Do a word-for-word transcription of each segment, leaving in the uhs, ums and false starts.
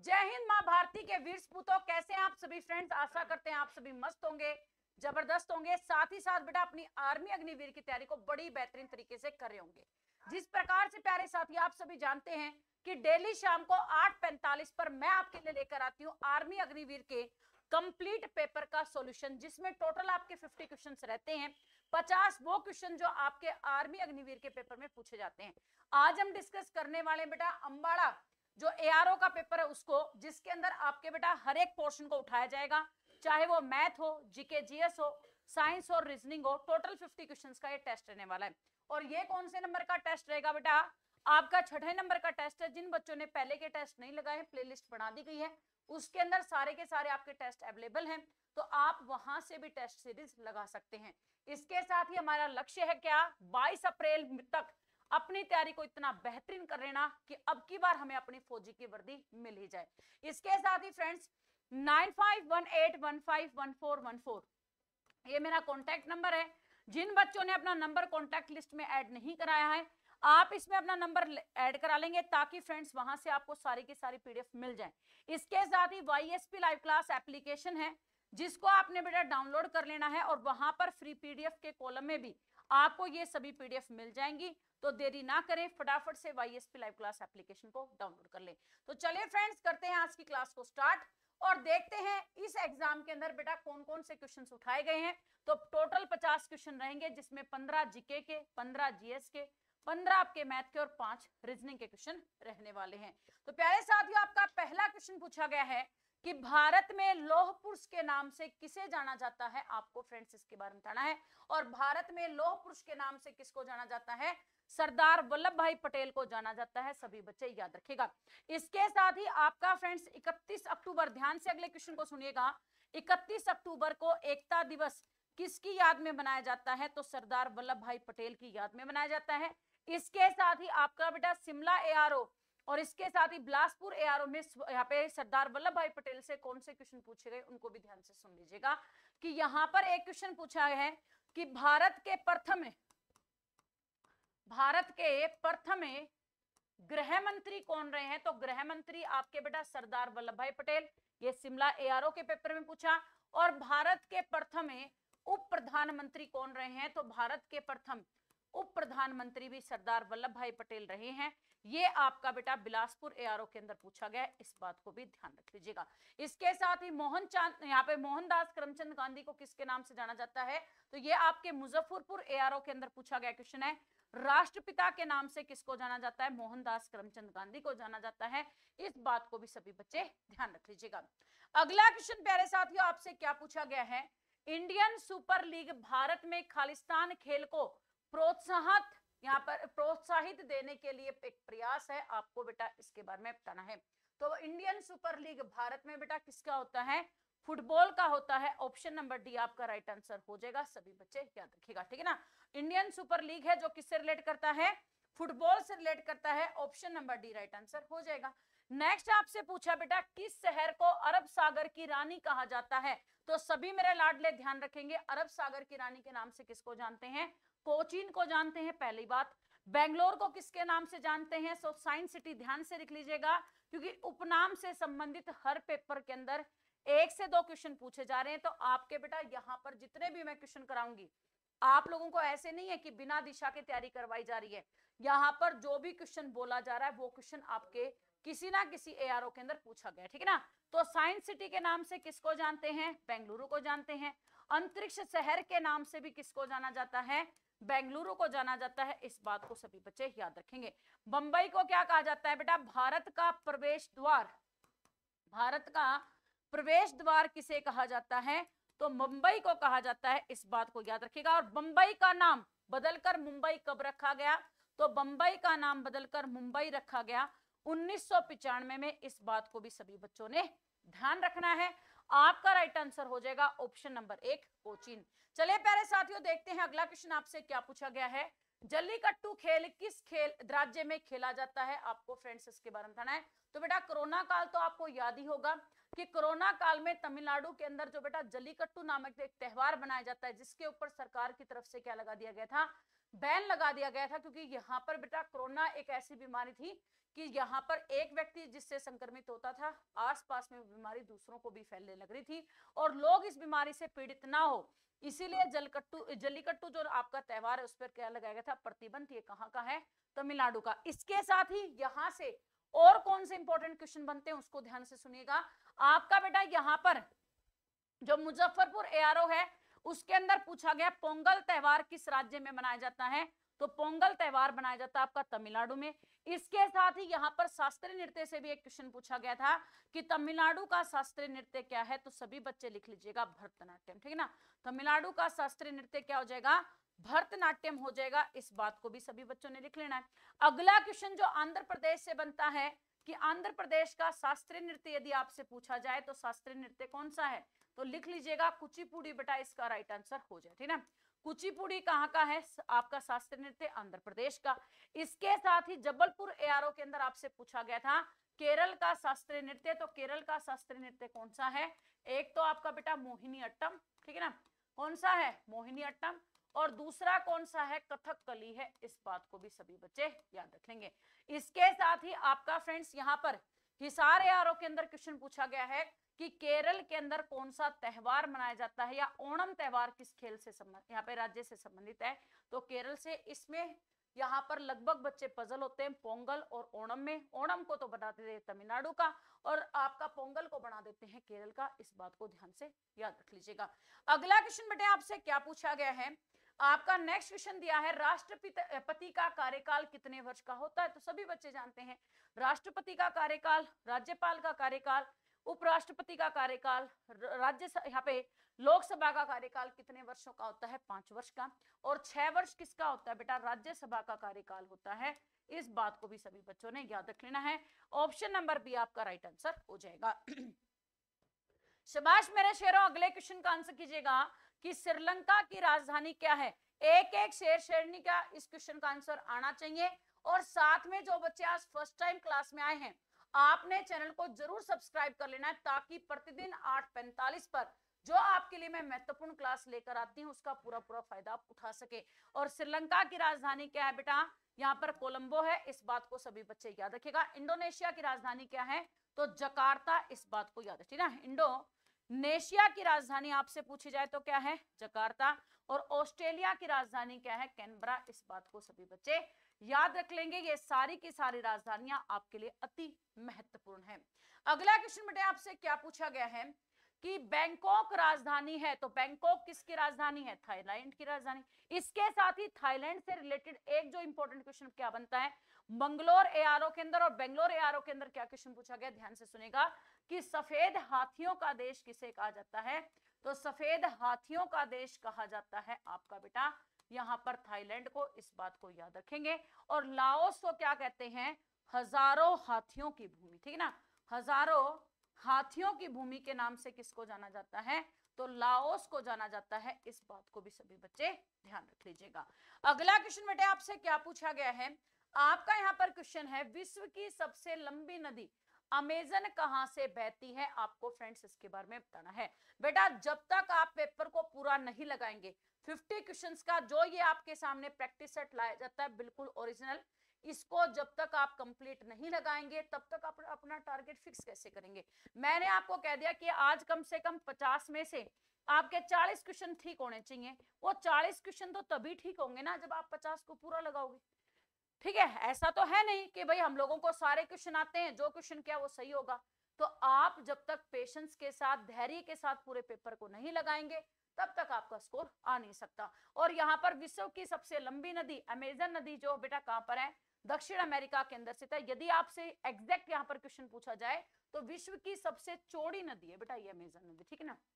जय हिंद माँ भारती के वीर सपूतों, कैसे हैं आप सभी फ्रेंड्स। आशा करते हैं आप सभी मस्त होंगे, जबरदस्त होंगे। साथ ही साथ बेटा अपनी आर्मी अग्निवीर की तैयारी को बड़ी बेहतरीन तरीके से कर रहे होंगे। जिस प्रकार से प्यारे साथी आप सभी जानते हैं कि डेली शाम को आठ पैंतालीस पर मैं आपके लिए लेकर आती हूँ आर्मी अग्निवीर के कंप्लीट पेपर का सॉल्यूशन, जिसमें टोटल आपके पचास क्वेश्चंस रहते हैं। पचास वो क्वेश्चन जो आपके आर्मी अग्निवीर के पेपर में पूछे जाते हैं। आज हम डिस्कस करने वाले हैं बेटा अम्बाड़ा जो एआरओ का पेपर है उसको, जिसके अंदर आपके बेटा हर एक पोर्शन को उठाया जाएगा, चाहे वो मैथ हो, जीके जीएस हो, साइंस और रीजनिंग हो। टोटल पचास क्वेश्चंस का ये टेस्ट रहने वाला है। और ये कौन से नंबर का टेस्ट रहेगा बेटा? आपका छठे नंबर का टेस्ट है। जिन बच्चों ने पहले के टेस्ट नहीं लगाए, प्लेलिस्ट बना दी गई है, उसके अंदर सारे के सारे आपके टेस्ट अवेलेबल हैं, तो आप वहां से भी टेस्ट सीरीज लगा सकते हैं। इसके साथ ही हमारा लक्ष्य है क्या, बाईस अप्रैल तक अपनी तैयारी को इतना बेहतरीन कर लेना कि अब की बार हमें अपनी फौजी की वर्दी मिल ही जाए। इसके साथ ही friends nine five one eight one five one four one four ये मेरा कॉन्टैक्ट नंबर है। जिन बच्चों ने अपना नंबर कॉन्टैक्ट लिस्ट में ऐड नहीं कराया है, आप इसमें अपना नंबर ऐड करा लेंगे, ताकि फ्रेंड्स वहां से आपको सारी की सारी पीडीएफ मिल जाए। इसके साथ ही वाईएसपी लाइव क्लास एप्लीकेशन है, जिसको आपने बेटा डाउनलोड कर लेना है, और वहां पर फ्री पीडीएफ के कॉलम में भी आपको ये सभी पीडीएफ मिल जाएंगी। तो देरी ना करें, फटाफट से वाईएसपी लाइव क्लास एप्लीकेशन को डाउनलोड कर लें। तो चलिए फ्रेंड्स, करते हैं आज की क्लास को स्टार्ट और देखते हैं इस एग्जाम के अंदर बेटा कौन कौन से क्वेश्चंस उठाए गए हैं। तो टोटल पचास क्वेश्चन रहेंगे, जिसमें पंद्रह जीके के, पंद्रह जीएस के, पंद्रह आपके मैथ के और पांच रीजनिंग के क्वेश्चन रहने वाले हैं। तो प्यारे साथियों, आपका पहला क्वेश्चन पूछा गया है कि भारत में लौह पुरुष के नाम से किसे जाना जाता है। आपको फ्रेंड्स इसके बारे में बताना है। और भारत में लौह पुरुष के नाम से किसको जाना जाता है? सरदार वल्लभ भाई पटेल को जाना जाता है। सभी बच्चे याद रखिएगा। इसके साथ ही आपका फ्रेंड्स इकतीस अक्टूबर, ध्यान से अगले क्वेश्चन को सुनिएगा, इकतीस अक्टूबर को एकता दिवस किसकी याद में मनाया जाता है? तो सरदार वल्लभ भाई पटेल की याद में मनाया जाता है। इसके साथ ही आपका बेटा शिमला एआरओ और इसके साथ ही बिलासपुर एआरओ में यहाँ पे सरदार वल्लभ भाई पटेल से कौन से क्वेश्चन पूछे गए, उनको भी ध्यान से सुन लीजिएगा। कि यहाँ पर एक क्वेश्चन पूछा है कि भारत के प्रथम भारत के प्रथम गृह मंत्री कौन रहे हैं? तो गृह मंत्री आपके बेटा सरदार वल्लभ भाई पटेल, ये शिमला एआरओ के पेपर में पूछा। और भारत के प्रथम उप प्रधानमंत्री कौन रहे हैं? तो भारत के प्रथम उप प्रधानमंत्री भी सरदार वल्लभ भाई पटेल रहे हैं। ये आपका बेटा बिलासपुर एआरओ के अंदर पूछा गया, इस बात को भी ध्यान रख लीजिएगा। इसके साथ ही मोहन चांद, यहाँ पे मोहनदास करमचंद गांधी को किसके नाम से जाना जाता है? तो ये आपके मुजफ्फरपुर एआरओ के अंदर पूछा गया क्वेश्चन है। राष्ट्रपिता के नाम से किसको जाना जाता है? मोहनदास करमचंद गांधी को जाना जाता है। इस बात को भी सभी बच्चे ध्यान रख लीजिएगा। अगला क्वेश्चन प्यारे साथियों आपसे क्या पूछा गया है? इंडियन सुपर लीग भारत में खालिस्तान खेल को प्रोत्साहित यहाँ पर प्रोत्साहित देने के लिए एक प्रयास है। आपको बेटा इसके बारे में बताना है। तो इंडियन सुपर लीग भारत में बेटा किसका होता है? फुटबॉल का होता है। ऑप्शन नंबर डी आपका राइट आंसर हो जाएगा। सभी बच्चे याद रखिएगा, ठीक है ना। इंडियन सुपर लीग है जो किससे रिलेट करता है? फुटबॉल से रिलेट करता है। Option number D right answer हो जाएगा। नेक्स्ट आपसे पूछा बेटा किस शहर को अरब सागर की रानी कहा जाता है? तो सभी मेरे लाडले ध्यान रखेंगे, अरब सागर की रानी के नाम से किसको जानते हैं? कोचीन को जानते हैं, पहली बात। बेंगलोर को किसके नाम से जानते हैं? So science city. ध्यान से लिख लीजिएगा, क्योंकि उपनाम से संबंधित हर पेपर के अंदर एक से दो क्वेश्चन पूछे जा रहे हैं। तो आपके बेटा यहाँ पर जितने भी मैं क्वेश्चन कराऊंगी, आप लोगों को ऐसे नहीं है कि बिना दिशा के तैयारी करवाई जा रही है। यहाँ पर जो भी क्वेश्चन बोला जा रहा है वो क्वेश्चन आपके किसी ना किसी एआरओ के अंदर पूछा गया, ठीक है ना। तो साइंस सिटी के नाम से किसको जानते हैं? बेंगलुरु को जानते हैं। अंतरिक्ष शहर के नाम से भी किसको जाना जाता है? बेंगलुरु को जाना जाता है। इस बात को सभी बच्चे याद रखेंगे। बंबई को क्या कहा जाता है बेटा? भारत का प्रवेश द्वार। भारत का प्रवेश द्वार किसे कहा जाता है? तो मुंबई को कहा जाता है। इस बात को याद रखिएगा। और बंबई का नाम बदलकर मुंबई कब रखा गया? तो बंबई का नाम बदलकर मुंबई रखा गया उन्नीस सौ पिचानवे में। इस बात को भी सभी बच्चों ने ध्यान रखना है। आपका राइट आंसर हो जाएगा ऑप्शन नंबर एक, कोचीन। चलिए प्यारे साथियों, देखते हैं अगला क्वेश्चन आपसे क्या पूछा गया है। जल्लीकट्टू खेल किस खेल राज्य में खेला जाता है? आपको फ्रेंड्स इसके बारे में बताना है। तो बेटा कोरोना काल तो आपको याद ही होगा कि कोरोना काल में तमिलनाडु के अंदर जो बेटा जल्लीकट्टू नामक एक त्योहार बनाया जाता है, जिसके ऊपर सरकार की तरफ से क्या लगा दिया गया था? बैन लगा दिया गया था, क्योंकि यहाँ पर बेटा कोरोना एक ऐसी बीमारी थी कि यहाँ पर एक व्यक्ति जिससे संक्रमित होता था, आसपास में बीमारी दूसरों को भी फैलने लग रही थी और लोग इस बीमारी से पीड़ित ना हो, इसीलिए जलकट्टू जल्लीकट्टू जो आपका त्योहार है उस पर क्या लगाया गया था, प्रतिबंध। ये कहाँ का है, तमिलनाडु का। इसके साथ ही यहाँ से और कौन से इंपॉर्टेंट क्वेश्चन बनते हैं उसको ध्यान से सुनिएगा। आपका बेटा यहाँ पर जो मुजफ्फरपुर एआरओ है उसके अंदर पूछा गया पोंगल त्योहार किस राज्य में मनाया जाता है, तो पोंगल त्योहार मनाया जाता है आपका तमिलनाडु में। इसके साथ ही यहाँ पर शास्त्रीय नृत्य से भी एक क्वेश्चन पूछा गया था कि तमिलनाडु का शास्त्रीय नृत्य क्या है, तो सभी बच्चे लिख लीजिएगा भरतनाट्यम, ठीक है ना। तमिलनाडु का शास्त्रीय नृत्य क्या हो जाएगा, भरतनाट्यम हो जाएगा। इस बात को भी सभी बच्चों ने लिख लेना है। अगला क्वेश्चन जो आंध्र प्रदेश से बनता है कि आंध्र प्रदेश का शास्त्रीय नृत्य यदि आपसे पूछा जाए तो शास्त्रीय नृत्य कौन सा है, तो लिख लीजिएगा कुचिपुड़ी बेटा, इसका राइट आंसर हो जाए, ठीक है ना। कुचिपुड़ी कहाँ का है आपका शास्त्रीय नृत्य, आंध्र प्रदेश का। इसके साथ ही जबलपुर एआरओ के अंदर आपसे पूछा गया था केरल का शास्त्रीय नृत्य, तो केरल का शास्त्रीय नृत्य कौन सा है, एक तो आपका बेटा मोहिनी अट्टम, ठीक है ना, कौन सा है मोहिनी अट्टम, और दूसरा कौन सा है कथकली है। इस बात को भी सभी बच्चे याद रख लेंगे। इसके साथ ही आपका फ्रेंड्स यहाँ पर हिसार एआरओ के अंदर क्वेश्चन पूछा गया है कि केरल के अंदर कौन सा त्योहार मनाया जाता है या ओणम त्योहार किस खेल से संबंधित, यहाँ पे राज्य से संबंधित है, तो केरल से। इसमें यहाँ पर लगभग बच्चे पजल होते हैं पोंगल और ओणम में। ओणम को तो बना देते हैं तमिलनाडु का और आपका पोंगल को बना देते हैं केरल का। इस बात को ध्यान से याद रख लीजिएगा। अगला क्वेश्चन बेटे आपसे क्या पूछा गया है, आपका नेक्स्ट क्वेश्चन दिया है राष्ट्रपति का कार्यकाल कितने वर्ष का होता है, तो सभी बच्चे जानते हैं राष्ट्रपति का कार्यकाल, राज्यपाल का कार्यकाल, उपराष्ट्रपति का कार्यकाल, राज्य यहाँ पे लोकसभा का कार्यकाल कितने वर्षों का होता है, पांच वर्ष का। और छह वर्ष किसका होता है बेटा, राज्यसभा का कार्यकाल होता है। इस बात को भी सभी बच्चों ने याद रख लेना है। ऑप्शन नंबर बी आपका राइट आंसर हो जाएगा। शाबाश मेरे शेरों, अगले क्वेश्चन का आंसर कीजिएगा कि श्रीलंका की राजधानी क्या है। एक एक शेर शेरनी का इस क्वेश्चन का आंसर आना चाहिए। और साथ में जो बच्चे आज फर्स्ट टाइम क्लास में आए हैं, आपने चैनल को जरूर सब्सक्राइब कर लेना है ताकि प्रतिदिन आठ पैंतालीस पर जो आपके लिए मैं महत्वपूर्ण क्लास लेकर आती हूं उसका पूरा पूरा फायदा आप उठा सके। और श्रीलंका की राजधानी क्या है बेटा, यहाँ पर कोलंबो है। इस बात को सभी बच्चे याद रखिएगा। इंडोनेशिया की राजधानी क्या है, तो जकार्ता। इस बात को याद रखिए ना। इंडोनेशिया की राजधानी आपसे पूछी जाए तो क्या है, जकार्ता। और ऑस्ट्रेलिया की राजधानी क्या है, कैनबरा। इस बात को सभी बच्चे याद रख लेंगे। ये सारी की सारी राजधानियां आपके लिए अति महत्वपूर्ण है। अगला क्वेश्चन बेटे आपसे क्या पूछा गया है कि बैंकॉक राजधानी है, तो बैंकॉक किसकी राजधानी है, थाईलैंड की राजधानी। इसके साथ ही थाईलैंड से रिलेटेड एक जो इंपॉर्टेंट क्वेश्चन क्या बनता है, बंगलोर एआरओ के अंदर। और बेंगलोर एआरओ के अंदर क्या क्वेश्चन पूछा गया, ध्यान से सुनेगा कि सफेद हाथियों का देश किसे कहा जाता है, तो सफेद हाथियों का देश कहा जाता है आपका बेटा यहाँ पर थाईलैंड को। इस बात को याद रखेंगे। और लाओस को क्या कहते हैं, हजारों हाथियों की भूमि, ठीक है ना। हजारों हाथियों की भूमि के नाम से किसको जाना जाता है, तो लाओस को जाना जाता है। इस बात को भी सभी बच्चे ध्यान रख लीजिएगा। अगला क्वेश्चन बेटे आपसे क्या पूछा गया है, आपका यहाँ पर क्वेश्चन है विश्व की सबसे लंबी नदी अमेजन कहां से बहती है। आपको फ्रेंड्स इसके बारे में बताना है। बेटा जब तक आप पेपर को पूरा नहीं लगाएंगे, पचास क्वेश्चंस का जो ये आपके सामने प्रैक्टिस सेट लाया जाता है बिल्कुल ओरिजिनल, इसको जब तक आप कंप्लीट नहीं लगाएंगे तब तक आप अपना टारगेट फिक्स कैसे करेंगे। मैंने आपको कह दिया कि आज कम से कम पचास में से आपके चालीस क्वेश्चन ठीक होने चाहिए। वो चालीस क्वेश्चन तो तभी ठीक होंगे ना जब आप पचास को पूरा लगाओगे, ठीक है। ऐसा तो है नहीं कि भाई हम लोगों को सारे क्वेश्चन आते हैं, जो क्वेश्चन किया वो सही होगा। तो आप जब तक पेशेंस के साथ, धैर्य के साथ पूरे पेपर को नहीं लगाएंगे तब तक आपका स्कोर आ नहीं सकता। और यहाँ पर विश्व की सबसे लंबी नदी अमेजन नदी जो बेटा कहां पर है, दक्षिण अमेरिका के अंदर स्थित है। यदि आपसे एग्जैक्ट यहाँ पर क्वेश्चन पूछा जाए तो विश्व की सबसे चौड़ी नदी है बेटा ये अमेजन नदी, ठीक है ना।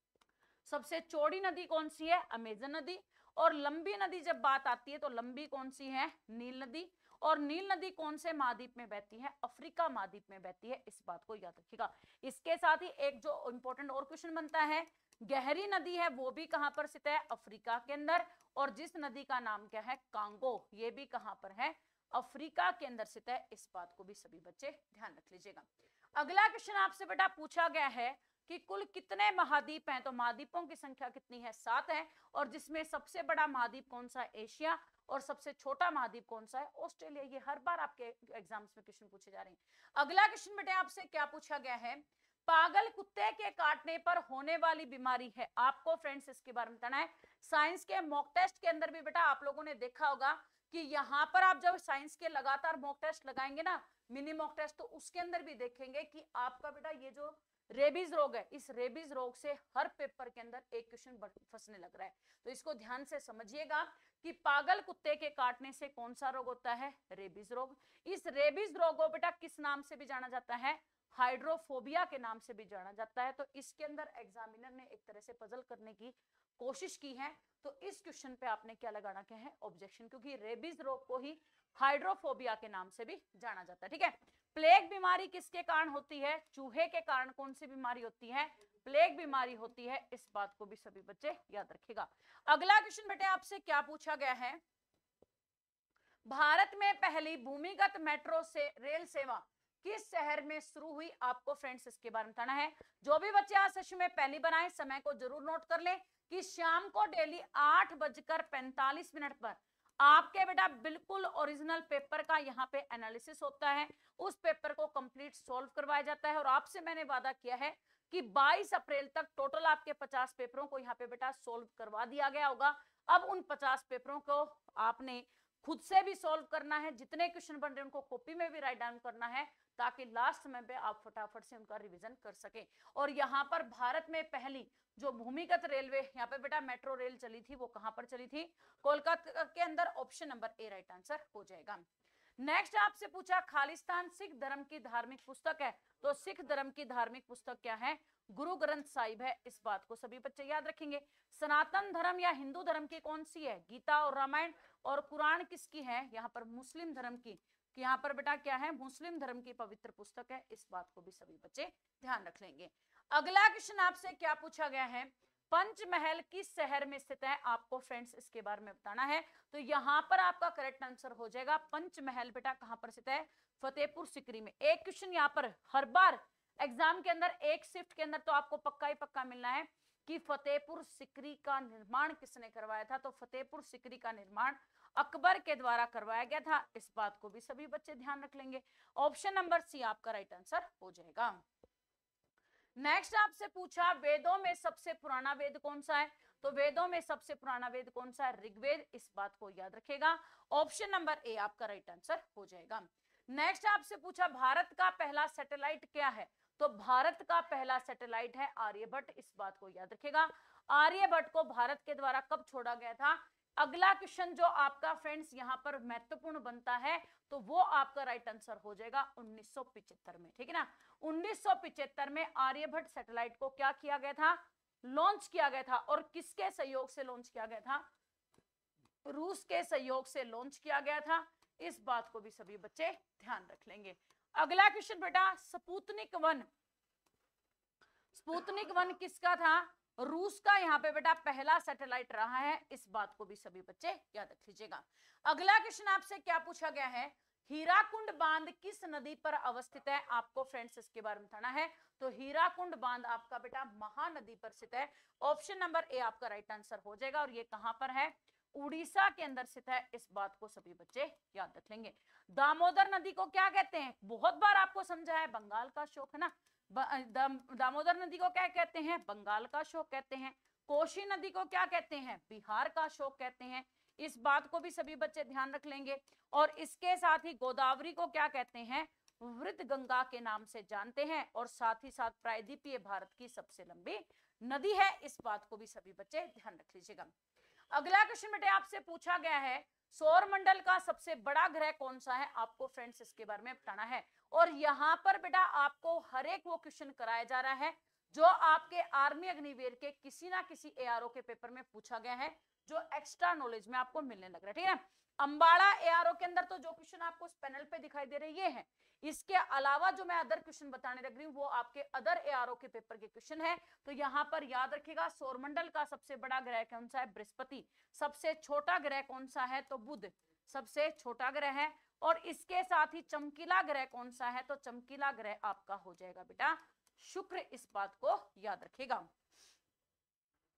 सबसे चौड़ी नदी कौन सी है, अमेजन नदी। और लंबी नदी जब बात आती है तो लंबी कौन सी है, नील नदी। और नील नदी कौन से महाद्वीप में बहती है, अफ्रीका महाद्वीप में बहती है। इस बात को याद रखिएगा। इसके साथ ही एक जो इंपॉर्टेंट और क्वेश्चन बनता है, गहरी नदी है वो भी कहां पर स्थित है, अफ्रीका के अंदर। और जिस नदी का नाम क्या है, कांगो, ये भी कहां पर है, अफ्रीका के अंदर स्थित है। इस बात को भी सभी बच्चे ध्यान रख लीजिएगा। अगला क्वेश्चन आपसे बेटा पूछा गया है कि कुल कितने महाद्वीप हैं, तो महाद्वीपों की संख्या कितनी है, सात है। और जिसमें सबसे बड़ा महाद्वीप कौन सा, एशिया। और सबसे छोटा महाद्वीप कौन सा है? ऑस्ट्रेलिया। ये हर बार आपके एग्जाम्स में क्वेश्चन पूछे जा रहे हैं। अगला क्वेश्चन बेटे आपसे क्या पूछा गया है? पागल कुत्ते के काटने पर होने वाली बीमारी है, आपको फ्रेंड्स इसके बारे में बताना है। साइंस के मॉक टेस्ट के अंदर भी बेटा आप लोगों ने देखा होगा कि यहाँ पर आप जब साइंस के लगातार मॉक टेस्ट लगाएंगे ना, मिनी मॉक टेस्ट, तो उसके अंदर भी देखेंगे कि आपका बेटा ये जो रेबीज रोग है, इस रेबीज रोग से हर पेपर के अंदर एक क्वेश्चन फंसने लग रहा है। तो इसको ध्यान से समझिएगा कि पागल कुत्ते के काटने से कौन सा रोग होता है? रेबीज रोग। इस रेबीज रोग को बेटा किस नाम से भी जाना जाता है? हाइड्रोफोबिया के नाम से भी जाना जाता है। तो इसके अंदर एग्जामिनर ने एक तरह से पजल करने की कोशिश की है। तो इस क्वेश्चन पे आपने क्या लगाना क्या है? ऑब्जेक्शन, क्योंकि रेबीज रोग को ही हाइड्रोफोबिया के नाम से भी जाना जाता है। ठीक है। प्लेग बीमारी किसके कारण होती है? चूहे के कारण कौन सी बीमारी होती है? प्लेग बीमारी होती है। इस बात को भी सभी बच्चे याद रखिएगा। अगला क्वेश्चन बेटे आपसे क्या पूछा गया है? भारत में पहली भूमिगत मेट्रो से रेल सेवा किस शहर में शुरू हुई? आपको फ्रेंड्स इसके बारे में बताना है। जो भी बच्चे आज सेशन में पहली बनाए, समय को जरूर नोट कर ले कि शाम को डेली आठ बजकर पैंतालीस मिनट पर आपके बेटा बिल्कुल ओरिजिनल पेपर का यहाँ पे एनालिसिस होता है। उस पेपर को कंप्लीट सॉल्व करवाया जाता है। और आपसे मैंने वादा किया है कि बाईस अप्रैल तक टोटल आपके पचास पेपरों को यहाँ पे बेटा सॉल्व करवा दिया गया होगा। अब उन पचास पेपरों को आपने खुद से भी सॉल्व करना है, जितने क्वेश्चन बन रहे हैं उनको कॉपी में भी राइट डाउन करना है, ताकि लास्ट समय पे आप फटाफट से उनका रिवीजन कर सके। और यहाँ पर भारत में पहली जो भूमिगत रेलवे यहाँ पे बेटा मेट्रो रेल चली थी, वो कहां पर चली थी? कोलकाता के अंदर। Option number A right answer हो जाएगा। नेक्स्ट आपसे पूछा खालिस्तान सिख धर्म की धार्मिक पुस्तक है, तो सिख धर्म की धार्मिक पुस्तक क्या है? गुरु ग्रंथ साहिब है। इस बात को सभी बच्चे याद रखेंगे। सनातन धर्म या हिंदू धर्म की कौन सी है? गीता और रामायण। और कुरान किसकी है? यहाँ पर मुस्लिम धर्म की। कि यहाँ पर बेटा क्या है? मुस्लिम धर्म की पवित्र पुस्तक है। इस बात को भी सभी बच्चे ध्यान रख लेंगे। अगला क्वेश्चन आपसे क्या पूछा गया है? पंचमहल किस शहर में स्थित है? आपको फ्रेंड्स इसके बारे में बताना है। तो यहाँ पर आपका करेक्ट आंसर हो जाएगा पंचमहल बेटा कहां पर स्थित है? फतेहपुर सिकरी में। एक क्वेश्चन यहाँ पर हर बार एग्जाम के अंदर एक शिफ्ट के अंदर तो आपको पक्का ही पक्का मिलना है कि फतेहपुर सिकरी का निर्माण किसने करवाया था? तो फतेहपुर सिकरी का निर्माण अकबर के द्वारा करवाया गया था। इस बात को भी सभी बच्चे ध्यान रख लेंगे। ऑप्शन नंबर सी आपका राइट आंसर हो जाएगा। नेक्स्ट आपसे पूछा वेदों में सबसे पुराना वेद कौन सा है? तो वेदों में सबसे पुराना वेद कौन सा है? ऋग्वेद। इस बात को याद रखेगा। ऑप्शन नंबर ए आपका राइट आंसर हो जाएगा। नेक्स्ट आपसे पूछा भारत का पहला सैटेलाइट क्या है? तो भारत का पहला सैटेलाइट है आर्यभट्ट। इस बात को याद रखेगा। आर्यभट्ट को भारत के द्वारा कब छोड़ा गया था? अगला क्वेश्चन जो आपका फ्रेंड्स यहाँ पर महत्वपूर्ण बनता है, तो वो आपका राइट आंसर हो जाएगा उन्नीस सौ पिछहत्तर में। ठीक है ना। उन्नीस सौ पिछहत्तर में आर्यभट्ट सैटेलाइट को क्या किया गया था? लॉन्च किया गया था। और किसके सहयोग से लॉन्च किया गया था? रूस के सहयोग से लॉन्च किया गया था। इस बात को भी सभी बच्चे ध्यान रख लेंगे। अगला क्वेश्चन बेटा स्पुतनिक वन। स्पुतनिक वन किसका था? रूस का यहाँ पे बेटा पहला सैटेलाइट रहा है। इस बात को भी सभी बच्चे याद रख लीजिएगा। अगला क्वेश्चन आपसे क्या पूछा गया है? हीराकुंड बांध किस नदी पर अवस्थित है? आपको फ्रेंड्स इसके बारे में बताना है। तो हीराकुंड बांध आपका बेटा महानदी पर स्थित है। ऑप्शन नंबर ए आपका राइट आंसर हो जाएगा। और ये कहां पर है? उड़ीसा के अंदर स्थित है। इस बात को सभी बच्चे याद रख लेंगे। दामोदर नदी को क्या कहते हैं? बहुत बार आपको समझा है, बंगाल का शोक है ना। दामोदर नदी को क्या कहते हैं? बंगाल का शोक कहते हैं। कोशी नदी को क्या कहते हैं? बिहार का शोक कहते हैं। इस बात को भी सभी बच्चे ध्यान रख लेंगे। और इसके साथ ही गोदावरी को क्या कहते हैं? वृद्ध गंगा के नाम से जानते हैं। और साथ ही साथ प्रायद्वीपीय भारत की सबसे लंबी नदी है। इस बात को भी सभी बच्चे ध्यान रख लीजिएगा। अगला क्वेश्चन बेटे आपसे पूछा गया है सौर मंडल का सबसे बड़ा ग्रह कौन सा है? आपको फ्रेंड्स इसके बारे में बताना है। और यहाँ पर बेटा आपको हर एक वो क्वेश्चन कराया जा रहा है जो आपके आर्मी अग्निवीर के किसी ना किसी एआरओ के पेपर में पूछा गया है, जो एक्स्ट्रा नॉलेज में आपको मिलने लग रहा है। ठीक है। अंबाला एआरओ के अंदर तो जो क्वेश्चन आपको पैनल पे दिखाई दे रहे ये हैं। इसके अलावा जो मैं अदर क्वेश्चन बताने लग रही हूँ वो आपके अदर एआरओ के पेपर के क्वेश्चन है। तो यहाँ पर याद रखिएगा सौरमंडल का सबसे बड़ा ग्रह कौन सा है? बृहस्पति। सबसे छोटा ग्रह कौन सा है? तो बुध सबसे छोटा ग्रह है। और इसके साथ ही चमकीला ग्रह कौन सा है? तो चमकीला ग्रह आपका हो जाएगा बेटा शुक्र। इस बात को याद रखिएगा।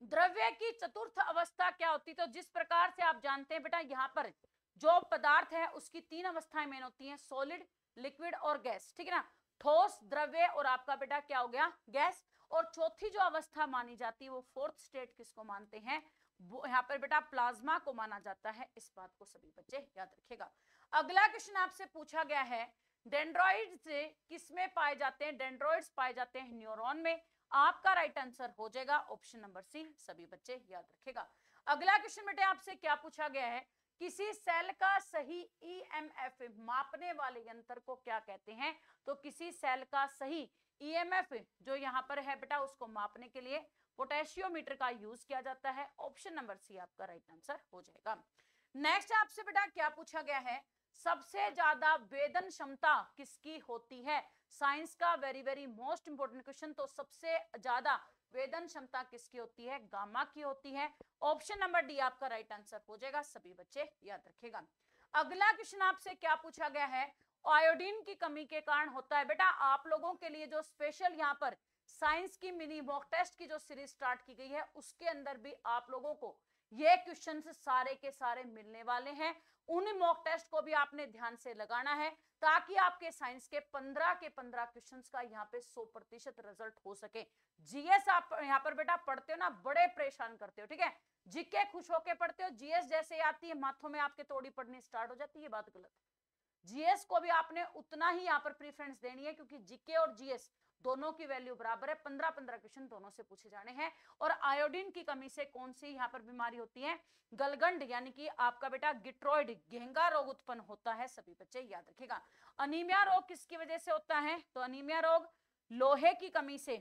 द्रव्य की चतुर्थ अवस्था क्या होती है? तो जिस प्रकार से आप जानते हैं बेटा, यहाँ पर जो पदार्थ है उसकी तीन अवस्थाएं मेन होती हैं, सॉलिड, लिक्विड और गैस, ठीक है ना। ठोस, द्रव्य और आपका बेटा क्या हो गया, गैस। और चौथी जो अवस्था मानी जाती है वो फोर्थ स्टेट किसको मानते हैं, वो यहाँ पर बेटा प्लाज्मा को माना जाता है। इस बात को सभी बच्चे याद रखिएगा। अगला क्वेश्चन आपसे पूछा गया है, डेंड्रॉइड से किसमें पाए जाते हैं? डेंड्रॉइड्स पाए जाते हैं न्यूरॉन में। आपका राइट आंसर हो जाएगा ऑप्शन नंबर सी, सभी बच्चे याद रखेगा। अगला क्वेश्चन बेटे आपसे क्या पूछा गया है, किसी सेल का सही ईएमएफ मापने वाले यंत्र को क्या कहते हैं? तो किसी सेल का सही ईएमएफ जो यहाँ पर है बेटा उसको मापने के लिए पोटेशियोमीटर का यूज किया जाता है। ऑप्शन नंबर सी आपका राइट आंसर हो जाएगा। नेक्स्ट आपसे बेटा क्या पूछा गया है, सबसे ज्यादा वेदन क्षमता किसकी होती है? साइंस का very very most important question. तो सबसे ज्यादा वेदन क्षमता किसकी होती है? गामा की होती है। ऑप्शन नंबर डी आपका राइट आंसर हो जाएगा, सभी बच्चे याद रखेगा। अगला क्वेश्चन आपसे क्या पूछा गया है, आयोडीन की कमी के कारण होता है। बेटा आप लोगों के लिए जो स्पेशल यहाँ पर साइंस की मिनी मॉक टेस्ट की जो सीरीज स्टार्ट की गई है उसके अंदर भी आप लोगों को ये क्वेश्चंस सारे के सारे मिलने वाले हैं। उन मॉक टेस्ट को भी आपने ध्यान से लगाना है ताकि आपके साइंस के पंद्रह के पंद्रह क्वेश्चंस का यहाँ पे सौ प्रतिशत रिजल्ट हो सके। जीएस आप यहाँ पर बेटा पढ़ते हो ना, बड़े परेशान करते हो, ठीक है। जीके खुश होके पढ़ते हो, जीएस जैसे आती है माथों में आपके तोड़ी पड़नी स्टार्ट हो जाती है, बात गलत है। जीएस को भी आपने उतना ही यहाँ पर प्रीफरेंस देनी है क्योंकि जीके और जीएस दोनों की वैल्यू बराबर है, पंद्रह पंद्रह क्वेश्चन दोनों से पूछे जाने हैं। और आयोडीन की कमी से कौन सी यहाँ पर बीमारी होती है? गलगंड यानी कि आपका बेटा गिट्रॉइड गेंगा रोग उत्पन्न होता है, सभी बच्चे याद रखिएगा। अनीमिया रोग किसकी वजह से होता है? तो अनीमिया रोग लोहे की कमी से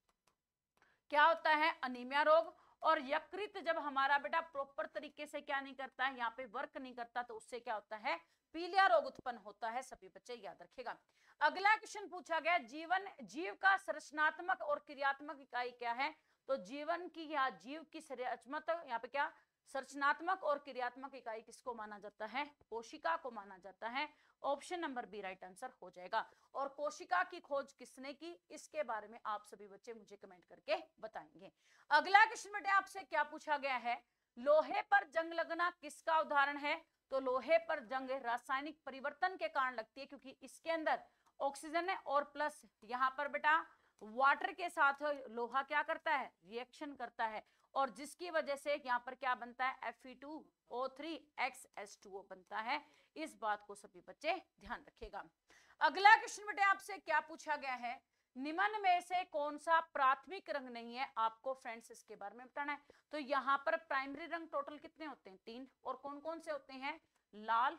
क्या होता है? अनीमिया रोग। और यकृत जब हमारा बेटा प्रॉपर तरीके से क्या नहीं करता है, यहाँ पे वर्क नहीं करता, तो उससे क्या होता है? पीलिया रोग उत्पन्न होता है, सभी बच्चे याद रखेगा। अगला क्वेश्चन पूछा गया, जीवन जीव का संरचनात्मक और क्रियात्मक इकाई क्या है? तो जीवन की या जीव की संरचनात्मक यहाँ पे क्या संरचनात्मक और क्रियात्मक इकाई किसको माना जाता है? कोशिका को माना जाता है। Option number B right answer हो जाएगा। और कोशिका की खोज किसने की, इसके बारे में आप सभी बच्चे मुझे कमेंट करके बताएंगे। अगला क्वेश्चन बेटे आपसे क्या पूछा गया है, लोहे पर जंग लगना किसका उदाहरण है? तो लोहे पर जंग रासायनिक परिवर्तन के कारण लगती है क्योंकि इसके अंदर ऑक्सीजन है और प्लस यहाँ पर बेटा वाटर के साथ लोहा क्या करता है? रिएक्शन करता है और जिसकी वजह से यहाँ पर क्या बनता है? F E two O three X S two O बनता है। इस बात को सभी बच्चे ध्यान रखिएगा। अगला क्वेश्चन बेटे आपसे क्या पूछा गया है, निम्न में से कौन सा प्राथमिक रंग नहीं है? आपको फ्रेंड्स इसके बारे में बताना है। तो यहाँ पर प्राइमरी रंग टोटल कितने होते हैं? तीन। और कौन कौन से होते हैं? लाल,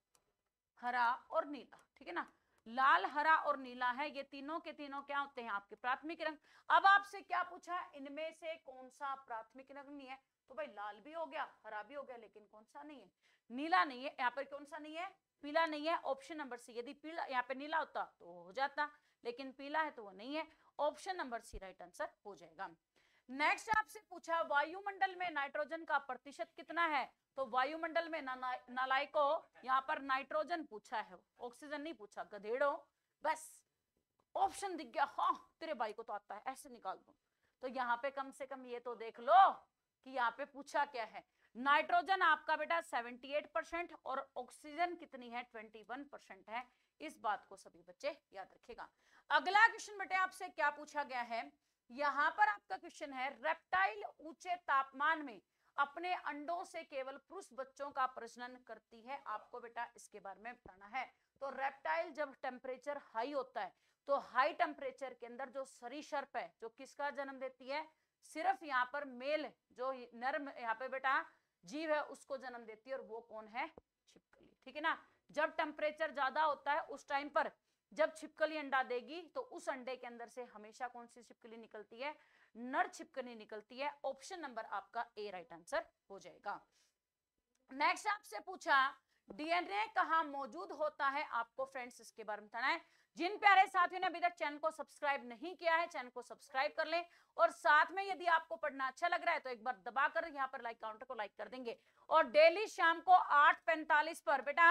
हरा और नीला, ठीक है ना। लाल, हरा और नीला है, ये तीनों के तीनों क्या होते हैं? आपके प्राथमिक रंग। अब आपसे क्या पूछा, इनमें से कौन सा प्राथमिक रंग नहीं है? तो भाई लाल भी हो गया, हरा भी हो गया, लेकिन कौन सा नहीं है? नीला नहीं है। यहाँ पर कौन सा नहीं है? पीला नहीं है। Option number C. यदि पीला यहाँ पे नीला होता तो हो जाता, लेकिन पीला है तो वो नहीं है। Option number C right answer हो जाएगा। नेक्स्ट आपसे पूछा, वायुमंडल में नाइट्रोजन का प्रतिशत कितना है? तो वायुमंडल में नालायको यहाँ पर नाइट्रोजन पूछा है, ऑक्सीजन नहीं पूछा, गधेड़ो। बस ऑप्शन दिख गया, हाँ तेरे भाई को तो आता है, ऐसे निकाल दो। तो यहाँ पे कम से कम ये तो देख लो कि यहाँ पे पूछा क्या है। नाइट्रोजन आपका बेटा अठहत्तर परसेंट और ऑक्सीजन कितनी है? इक्कीस परसेंट है। इस बात को सभी बच्चे याद रखेगा। अगला क्वेश्चन बेटे आपसे क्या पूछा गया है, यहाँ पर आपका क्वेश्चन है, रेप्टाइल ऊंचे तापमान में अपने अंडों से केवल पुरुष बच्चों का प्रजनन करती है। आपको बेटा इसके बारे में बताना है। तो रेप्टाइल जब टेम्परेचर हाई होता है तो हाई टेम्परेचर के अंदर जो सरीसृप है जो किसका जन्म देती है? सिर्फ यहाँ पर मेल जो नर्म यहाँ पे बेटा जीव है उसको जन्म देती है, और वो कौन है? छिपकली, ठीक है ना। जब टेम्परेचर ज्यादा होता है उस टाइम पर जब छिपकली अंडा देगी तो उस अंडे के अंदर से हमेशा कौन सी छिपकली निकलती है? नर छिपकली निकलती है। ऑप्शन नंबर आपका ए राइट आंसर हो जाएगा। नेक्स्ट आपसे पूछा, डीएनए कहाँ मौजूद होता है? आपको फ्रेंड्स इसके बारे में बताना है। जिन प्यारे साथियों ने अभी तक चैनल को सब्सक्राइब नहीं किया है, चैनल को सब्सक्राइब कर लें, और साथ में यदि आपको पढ़ना अच्छा लग रहा है तो एक बार दबाकर यहाँ पर लाइक काउंटर को लाइक कर देंगे। और डेली शाम को आठ पैंतालीस पर बेटा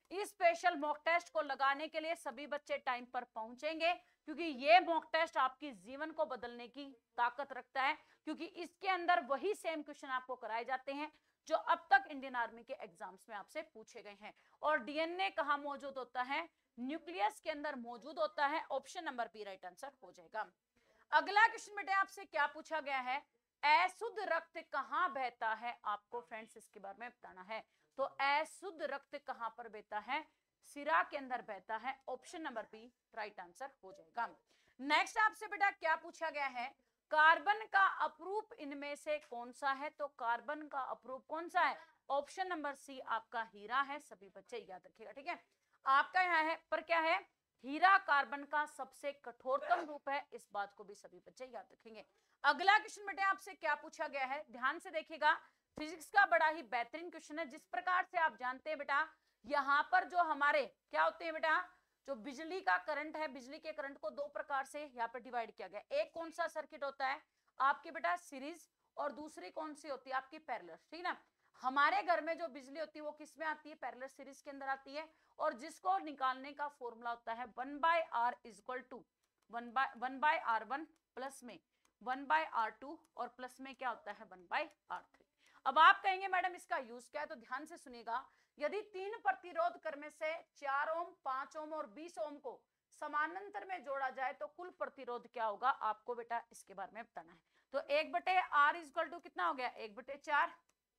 इस स्पेशल मॉक टेस्ट को लगाने के लिए सभी बच्चे टाइम पर पहुंचेंगे, क्योंकि ये मॉक टेस्ट आपकी जीवन को बदलने की ताकत रखता है, क्योंकि इसके अंदर वही सेम क्वेश्चन आपको कराए जाते हैं जो अब तक इंडियन आर्मी के एग्जाम्स में आपसे पूछे गए हैं। और डीएनए कहां मौजूद होता है? न्यूक्लियस के अंदर मौजूद होता है। Option number B right answer हो जाएगा। अगला क्वेश्चन बेटे आपसे क्या पूछा गया है? अशुद्ध रक्त कहां बहता है? आपको फ्रेंड्स इसके बारे में बताना है। तो अशुद्ध रक्त कहां पर बहता है? सिरा के अंदर बहता है। Option number B right answer हो जाएगा। नेक्स्ट आपसे बेटा क्या पूछा गया है? कार्बन का अपरूप इनमें से कौन सा है? तो कार्बन का अपरूप कौन सा है? ऑप्शन नंबर सी आपका हीरा है। सभी बच्चे याद रखिएगा, ठीक है। आपका यहाँ है पर क्या है? हीरा कार्बन का सबसे कठोरतम रूप है। इस बात को भी सभी बच्चे याद रखेंगे। अगला क्वेश्चन बेटे आपसे क्या पूछा गया है? ध्यान से देखिएगा, फिजिक्स का बड़ा ही बेहतरीन क्वेश्चन है। जिस प्रकार से आप जानते हैं बेटा, यहाँ पर जो हमारे क्या होते हैं बेटा, जो बिजली का करंट है, बिजली के करंट को दो प्रकार से यहाँ पर डिवाइड किया गया। एक कौन सा सर्किट होता है आपके बेटा? सीरीज, और दूसरी कौन सी होती है आपकी? पैरेलल, ठीक है ना। हमारे घर में जो बिजली होती है वो किस में आती है? पैरेलल सीरीज के अंदर आती है। और जिसको निकालने का फॉर्मूला होता है one by R is equal to one by one by R one plus में वन बाय आर टू और प्लस में क्या होता है? One by R three. अब आप कहेंगे मैडम इसका यूज क्या है? तो ध्यान से सुनिएगा, यदि तीन प्रतिरोध कर्म से चार ओम, पांच ओम और बीस ओम को समानांतर में जोड़ा जाए तो कुल प्रतिरोध क्या होगा? आपको बेटा इसके बारे में बताना है। तो एक बटे आर इज इक्वल टू कितना हो गया? एक बटे चार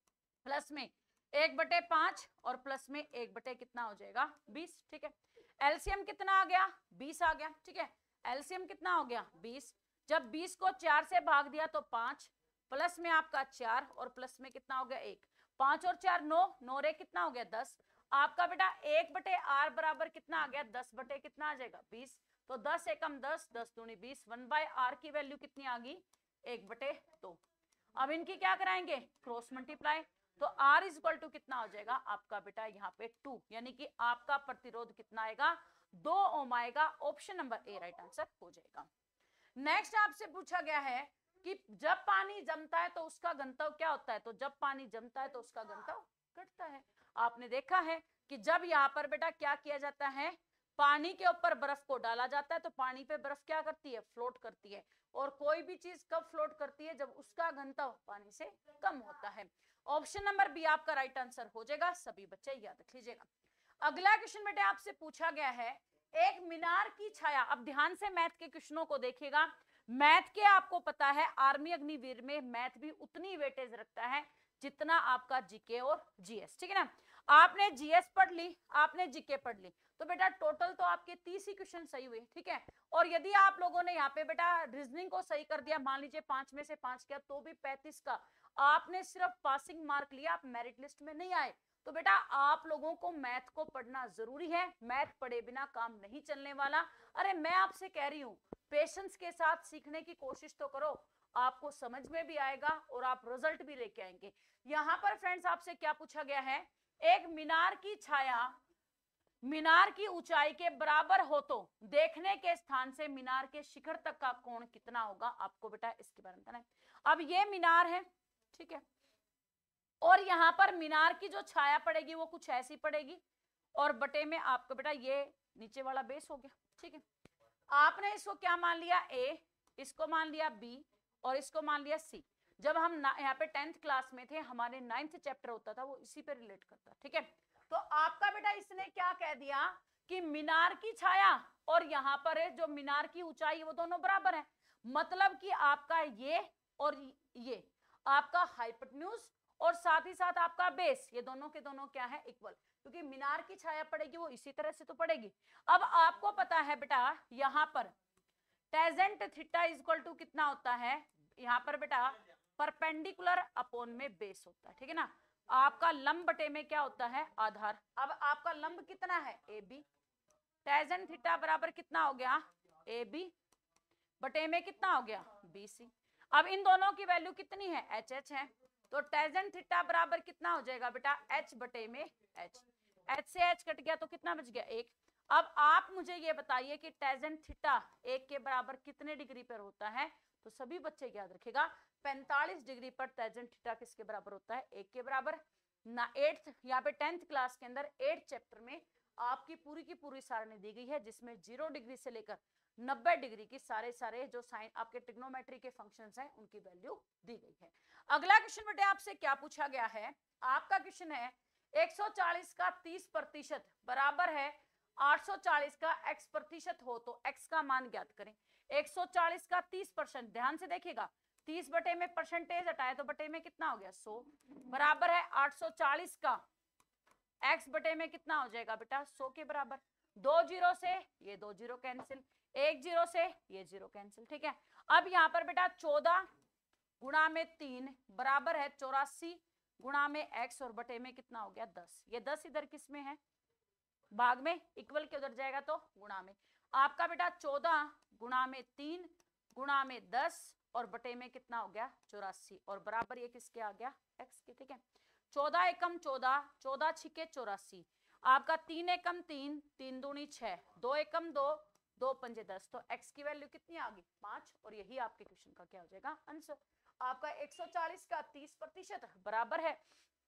प्लस में एक बटे पांच और प्लस में एक बटे कितना हो जाएगा? बीस, ठीक है। एलसीएम कितना आ गया? बीस आ गया, ठीक है। एलसीएम कितना हो गया? बीस। जब बीस को चार से भाग दिया तो पांच, प्लस में आपका चार और प्लस में कितना हो गया? एक। पांच और चार नौ, नौ रे कितना हो गया? दस। आपका बेटा एक बटे आर बराबर कितना आ गया? दस बटे कितना आ जाएगा? बीस। तो दस एकम दस, दस दूनी बीस। वन बाय आर की वैल्यू कितनी आ गई? एक बटे दो। अब इनकी क्या कराएंगे? Cross multiply. तो R इज इक्वल टू कितना हो जाएगा आपका बेटा? यहाँ पे टू, यानी कि आपका प्रतिरोध कितना आएगा? दो ओम आएगा। Option number A right answer हो जाएगा। नेक्स्ट आपसे पूछा गया है कि जब पानी जमता है तो उसका घनत्व क्या होता है? तो जब पानी जमता है तो उसका घनत्व घटता है। आपने देखा है कि जब यहाँ पर बेटा क्या किया जाता है, पानी के ऊपर बर्फ को डाला जाता है तो पानी पे बर्फ क्या करती है? फ्लोट करती है। और कोई भी चीज कब फ्लोट करती है? जब उसका घनत्व पानी से कम होता है। ऑप्शन नंबर बी आपका राइट आंसर हो जाएगा। सभी बच्चे याद रख लीजिएगा। अगला क्वेश्चन बेटे आपसे पूछा गया है, एक मीनार की छाया। अब ध्यान से मैथ के क्वेश्चनों को देखिएगा। मैथ के आपको पता है आर्मी अग्निवीर में मैथ भी उतनी वेटेज रखता है जितना आपका जीके और जीएस, ठीक है ना। आपने जीएस पढ़ ली, आपने जीके पढ़ ली, तो बेटा टोटल तो आपके तीस ही क्वेश्चन सही हुए, ठीक है। और यदि आप लोगों ने यहाँ पे बेटा रीजनिंग को सही कर दिया, मान लीजिए पांच में से पांच किया, तो भी पैंतीस का आपने सिर्फ पासिंग मार्क लिया, आप मेरिट लिस्ट में नहीं आए। तो बेटा आप लोगों को मैथ को पढ़ना जरूरी है। मैथ पढ़े बिना काम नहीं चलने वाला। अरे मैं आपसे कह रही हूँ, पेशेंस के साथ सीखने की कोशिश तो करो, आपको समझ में भी आएगा और आप रिजल्ट भी लेके आएंगे। यहाँ पर फ्रेंड्स आपसे क्या पूछा गया है, एक मीनार की छाया मीनार की ऊंचाई के बराबर हो तो देखने के स्थान से मीनार के शिखर तक का कोण कितना होगा? आपको बेटा इसके बारे में बताना है। अब ये मीनार है, ठीक है, और यहाँ पर मीनार की जो छाया पड़ेगी वो कुछ ऐसी पड़ेगी, और बटे में आपका बेटा ये नीचे वाला बेस हो गया, ठीक है। आपने इसको क्या मान लिया? ए, इसको मान लिया बी और इसको मान लिया सी। जब हम यहाँ पे टेंथ क्लास में थे, हमारे नाइन्थ चैप्टर होता था, वो इसी पे रिलेट करता, ठीक है। तो आपका बेटा इसने क्या कह दिया कि मीनार की छाया और यहाँ पर है जो मीनार की ऊंचाई, वो दोनों बराबर है। मतलब कि आपका ये और ये आपका हाइपोटेन्यूज और साथ ही साथ आपका बेस, ये दोनों के दोनों क्या है? इक्वल, क्योंकि मीनार की छाया पड़ेगी वो इसी तरह से तो पड़ेगी। अब आपको पता है बेटा यहाँ पर tangent theta is equal to कितना होता है? यहाँ पर बेटा परपेंडिकुलर अपॉन में बेस होता है, ठीक है ना। आपका लंब बटे में क्या होता है? आधार। अब आपका लंब कितना है? A B. टेजेंट थीटा बराबर कितना हो गया? ए बी बटे में कितना हो गया? B C. अब इन दोनों की वैल्यू कितनी है? एच एच है। तो टेजेंट थीटा बराबर कितना हो जाएगा बेटा? एच बटे में एच। एच से एच कट गया तो कितना बच गया? एक। अब आप मुझे ये बताइए कि टेजेंट थीटा एक के बराबर कितने डिग्री पर होता है? तो सभी बच्चे याद रखेगा, पैंतालीस डिग्री पर टेजेंट थीटा किसके बराबर होता है? एक के बराबर ना। एट्थ यहाँ पे टेंथ क्लास के अंदर एट्थ चैप्टर में आपकी पूरी की पूरी सारणी दी गई है जिसमें जीरो डिग्री से लेकर नब्बे डिग्री की सारे सारे जो साइन आपके ट्रिग्नोमेट्री के फंक्शंस हैं उनकी वैल्यू दी गई है। अगला क्वेश्चन बेटे आपसे क्या पूछा गया है, आपका क्वेश्चन है एक सौ चालीस का तीस प्रतिशत बराबर है आठ सौ चालीस का x प्रतिशत हो तो x का मान ज्ञात करें। एक सौ चालीस का तीस परसेंट, ध्यान से देखिएगा, तीस बटे में परसेंटेज हटाए तो बटे में कितना हो गया सौ, बराबर है आठ सौ चालीस का x बटे में कितना हो जाएगा बेटा सौ के बराबर। दो जीरो से ये दो जीरो कैंसिल, एक जीरो से ये जीरो कैंसिल, ठीक है। अब यहां पर बेटा चौदह गुणा में तीन बराबर है चौरासी गुणा में x और बटे में कितना हो गया दस। ये दस इधर किस में है भाग में, इक्वल के उधर जाएगा तो गुणा में। आपका बेटा चौदह गुणा में तीन गुणा में दस और बटे में कितना हो गया चौरासी और बराबर ये किसके आ गया x के, ठीक है। चौदह एकम चौदह, चौदह छिके चौरासी, आपका तीन एकम तीन, तीन दूनी छह, दो एकम दो, दो पंजे दस, तो x की वैल्यू कितनी आ गई पांच और यही आपके क्वेश्चन का क्या हो जाएगा आंसर। आपका एक सौ चालीस का तीस प्रतिशत बराबर है